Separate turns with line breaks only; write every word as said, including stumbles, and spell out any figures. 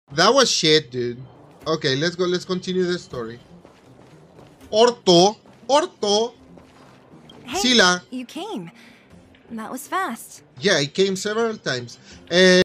That was shit, dude. Okay, let's go. Let's continue the story. Orto. Orto.
Hey,
Sila.
you came. That was fast.
Yeah, he came several times. Uh,